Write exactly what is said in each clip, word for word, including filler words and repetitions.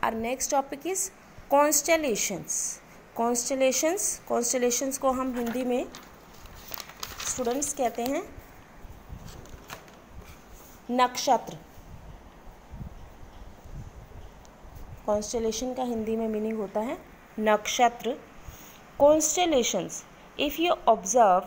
Our next topic is constellations. Constellations constellations को हम हिंदी में स्टूडेंट्स कहते हैं नक्षत्र। कॉन्स्टेलेशन का हिंदी में मीनिंग होता है नक्षत्र। Constellations, if you observe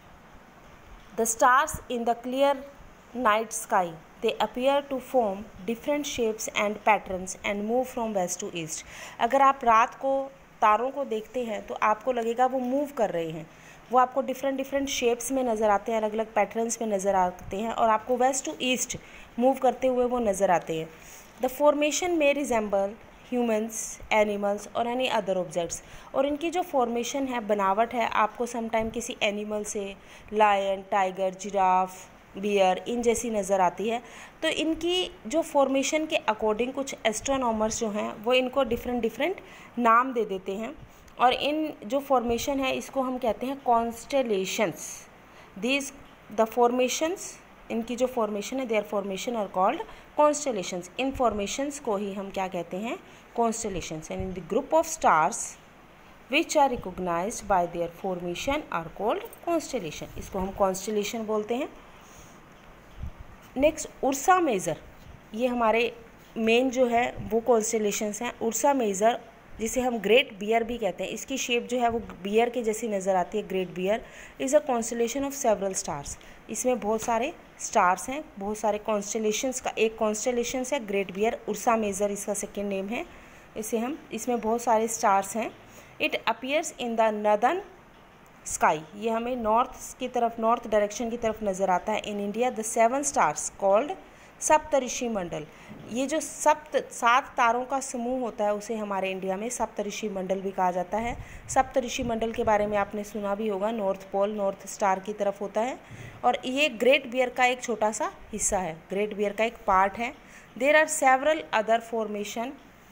the stars in the clear night sky, they appear to form different shapes and patterns and move from west to east। अगर आप रात को तारों को देखते हैं तो आपको लगेगा वो मूव कर रहे हैं, वो आपको डिफरेंट डिफरेंट शेप्स में नज़र आते हैं, अलग अलग पैटर्न्स में नज़र आते हैं और आपको वेस्ट टू ईस्ट मूव करते हुए वो नज़र आते हैं। द फॉर्मेशन में रिजेंबल ह्यूमन्स, एनिमल्स और एनी अदर ऑब्जेक्ट्स। और इनकी जो फॉर्मेशन है, बनावट है, आपको समटाइम किसी एनिमल से, लायन, टाइगर, जिराफ, बियर, इन जैसी नज़र आती है। तो इनकी जो फॉर्मेशन के अकॉर्डिंग कुछ एस्ट्रोनॉमर्स जो हैं वो इनको डिफरेंट डिफरेंट नाम दे देते हैं और इन जो फॉर्मेशन है इसको हम कहते हैं कॉन्स्टेलेशंस। दीज द फॉर्मेशंस, इनकी जो फॉर्मेशन है, their formation are called constellations. इन फॉर्मेशंस को ही हम क्या कहते हैं, constellations. And in the group of stars which are recognised by their formation are called constellation. इसको हम कॉन्स्टेलेशन बोलते हैं। नेक्स्ट उर्सा मेजर, ये हमारे मेन जो है वो कॉन्स्टेलेशंस हैं। उर्सा मेजर जिसे हम ग्रेट बियर भी कहते हैं, इसकी शेप जो है वो बियर के जैसी नज़र आती है। Great bear is a constellation of several stars. इसमें बहुत सारे स्टार्स हैं, बहुत सारे कॉन्स्टेलेशंस का एक कॉन्स्टेलेशंस है ग्रेट बियर। उर्सा मेजर इसका सेकेंड नेम है। इसे हम इसमें बहुत सारे स्टार्स हैं। It appears in the northern sky, ये हमें नॉर्थ की तरफ, नॉर्थ डायरेक्शन की तरफ नज़र आता है। In India the seven stars called Saptarishi Mandal, ये जो सप्त सात तारों का समूह होता है उसे हमारे इंडिया में सप्तऋषि मंडल भी कहा जाता है। सप्तऋषि मंडल के बारे में आपने सुना भी होगा, नॉर्थ पोल नॉर्थ स्टार की तरफ होता है और ये ग्रेट बियर का एक छोटा सा हिस्सा है, ग्रेट बियर का एक पार्ट है। There are several other formation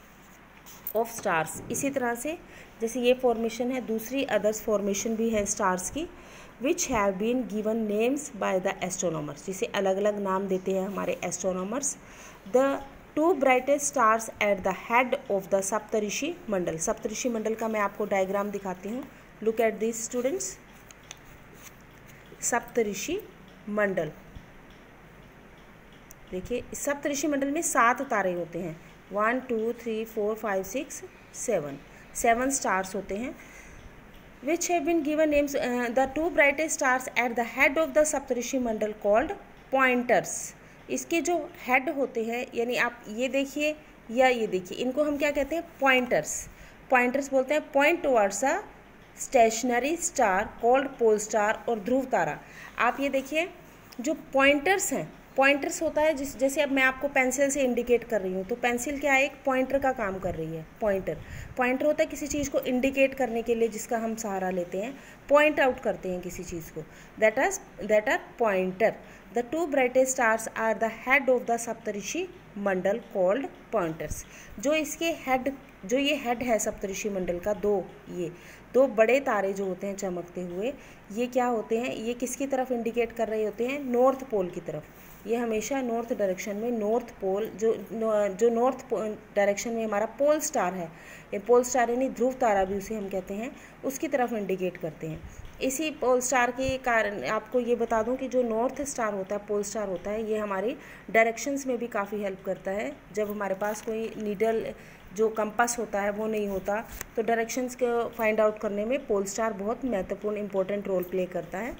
of stars. इसी तरह से जैसे ये फॉर्मेशन है, दूसरी अदर्स फॉर्मेशन भी है स्टार्स की, which have been given names by the astronomers, जिसे अलग अलग नाम देते हैं हमारे astronomers. The two brightest stars at the head of the Saptarishi Mandal. Saptarishi Mandal का मैं आपको डायग्राम दिखाती हूँ। Look at this students, Saptarishi Mandal देखिए, सप्तऋषि मंडल में सात तारे होते हैं। One two three four five six seven seven stars होते हैं। Which have been given names the two brightest stars at the head of the Saptarishi Mandal called pointers. इसके जो हेड होते हैं, यानी आप ये देखिए या ये देखिए, इनको हम क्या कहते हैं, पॉइंटर्स। पॉइंटर्स बोलते हैं point towards a stationary star called pole star और ध्रुव तारा। आप ये देखिए, जो पॉइंटर्स हैं, पॉइंटर्स होता है जिस जैसे अब मैं आपको पेंसिल से इंडिकेट कर रही हूँ, तो पेंसिल क्या है, एक पॉइंटर का काम कर रही है। पॉइंटर पॉइंटर होता है किसी चीज़ को इंडिकेट करने के लिए जिसका हम सहारा लेते हैं, पॉइंट आउट करते हैं किसी चीज़ को, that are that are pointer. The two brightest stars are the head of the Saptarishi Mandal called pointers. जो इसके हेड, जो ये हेड है सप्तऋषि मंडल का, दो ये दो बड़े तारे जो होते हैं चमकते हुए, ये क्या होते हैं, ये किसकी तरफ इंडिकेट कर रहे होते हैं, नॉर्थ पोल की तरफ। ये हमेशा नॉर्थ डायरेक्शन में, नॉर्थ पोल जो जो नॉर्थ डायरेक्शन में हमारा पोल स्टार है, ये पोल स्टार यानी ध्रुव तारा भी उसे हम कहते हैं, उसकी तरफ इंडिकेट करते हैं। इसी पोल स्टार के कारण आपको ये बता दूं कि जो नॉर्थ स्टार होता है, पोल स्टार होता है, ये हमारी डायरेक्शंस में भी काफ़ी हेल्प करता है। जब हमारे पास कोई नीडल जो कंपास होता है वो नहीं होता, तो डायरेक्शंस को फाइंड आउट करने में पोल स्टार बहुत महत्वपूर्ण इंपॉर्टेंट रोल प्ले करता है।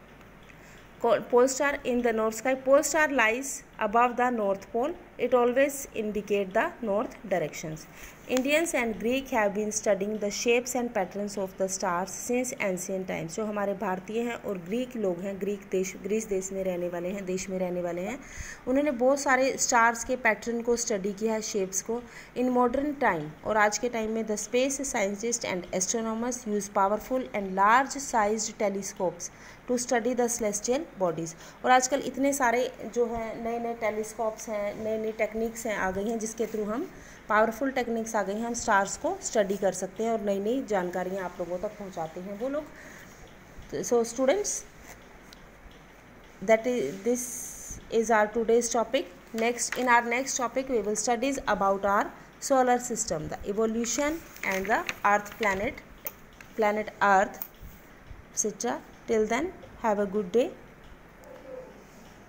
Pole star in the north sky, pole star lies above the north pole, it always indicate the north directions. Indians and Greek have been studying the shapes and patterns of the stars since ancient times। जो हमारे भारतीय हैं और Greek लोग हैं, Greek देश, Greece देश में रहने वाले हैं, देश में रहने वाले हैं, उन्होंने बहुत सारे स्टार्स के पैटर्न को स्टडी किया है, शेप्स को। इन मॉडर्न टाइम, और आज के टाइम में, the space scientist and astronomers use powerful and large sized telescopes to study the celestial bodies. और आजकल इतने सारे जो हैं नए नए टेलीस्कोप्स हैं, नई नई टेक्निक्स हैं आ गई हैं, जिसके थ्रू हम, पावरफुल टेक्निक्स आ गई हैं, हम स्टार्स को स्टडी कर सकते हैं और नई नई जानकारियाँ आप लोगों तक पहुँचाते हैं वो लोग। So students, that is this is our today's topic. Next, in our next topic we will studies about our solar system, the evolution and the earth planet, planet earth, et cetera. Till then, have a good day.